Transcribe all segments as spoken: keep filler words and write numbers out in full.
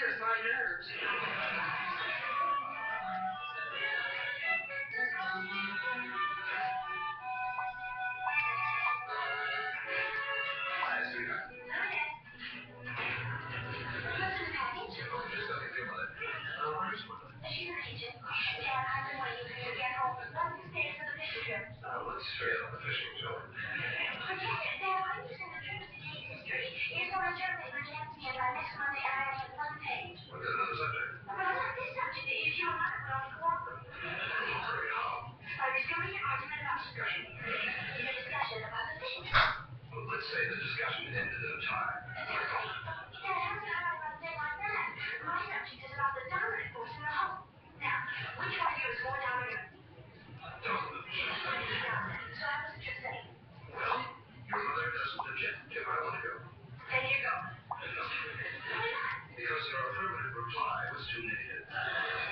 hurts my nerves. Let's straight on the fishing show. Forget it, Dad. I understand the trip to today's history. It's on a journey rejects me by next Monday, and I only have one page. What's another subject? But I like this subject. If you and I would only cooperate. By restoring an argument about discussion. In a discussion about the fishing trip. Well, let's say the discussion ended in a tie. Dad, how can I run a thing like that? My subject is about the dominant force in the home. Now, which one of you is more dominant? Dominant. Dominant. So how does it just say? Well, your mother doesn't object if I want to go. Then you go. No. Why not? Because your affirmative reply was too negative. Hi,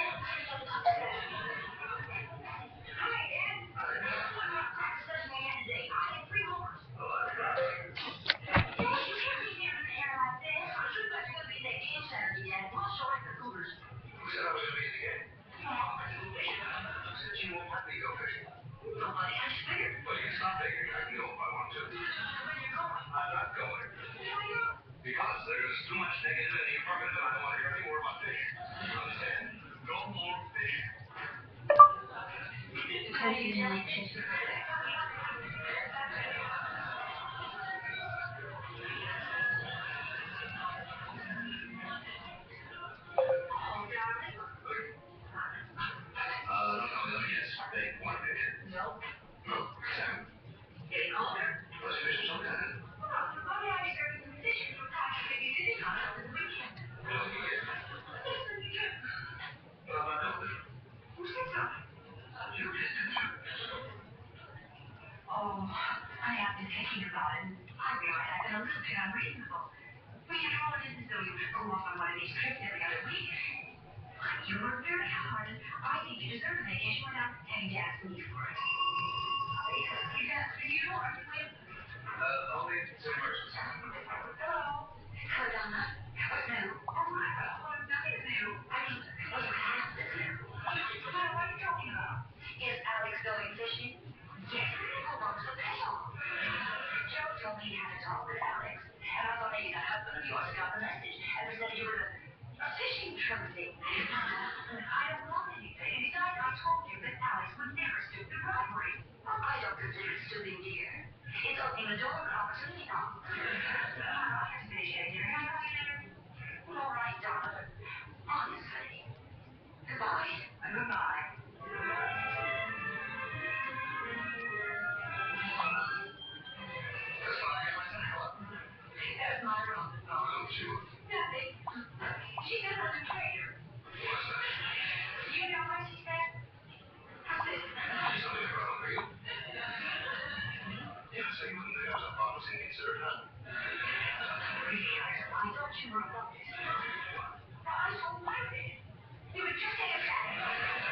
Dad. I know. Such a man today. I had three homeworks. Well, I'm proud of you. Dad, you can't leave me up in the air like this. I should bet you're going to be in that game Saturday, Dad. We'll show like the Cougars. Who said I was going to be in the game? Who said you won't let me go fishing? Nobody. I just figured. Well, you can stop figuring. I can go if I want to. Where you're going? I'm not going. Why not? Because there's too much negative in the affirmative and I don't want to hear any more about fish. You understand? No more fish. How do you know fish? Uh, no, no, yes. They want to fish. No. No. Sam? Getting older. Let's fish sometime. Well, why would I be serving some fishing for practically sitting on it over the weekend? Well, you get. Yes, sir, you do. Well, I know that. Who said so? You did, didn't you? Oh, honey, I've been thinking about it, and I realize I've been a little bit unreasonable. But after all, it isn't as though you go off on one of these trips every other week. You work very hard, and I think you deserve a vacation without having to ask me for it. Yeah, you don't want to win. Uh, only some verses. Hello. Hello, Donna. What's new? Oh, my God. Well, nothing's new. I mean, what's past is new. Well, what are you talking about? Is Alex going fishing? Yes. Hold on to the payoff. Joe told me he had a talk with Alex, and I thought maybe that husband of yours got the message and presented you with a, a fishing trophy. I don't want anything. Besides, I told you that Alex would never stoop to bribery. Well, I don't consider it stooping, dear. It's opening the door of an opportunity, Tom. I have to finish it, dear. Can I call you later? Well, all right, Donovan. Honestly. Goodbye. Goodbye. That's why I got my son help. There's my room. Oh, she would. Nothing. She said I'm a traitor. What's that? You know what she said? I said, She's something wrong for you. Yeah, so you wouldn't think I was a bottom singing considered, huh? I thought you were about this. I so liked it. You would just take a shot.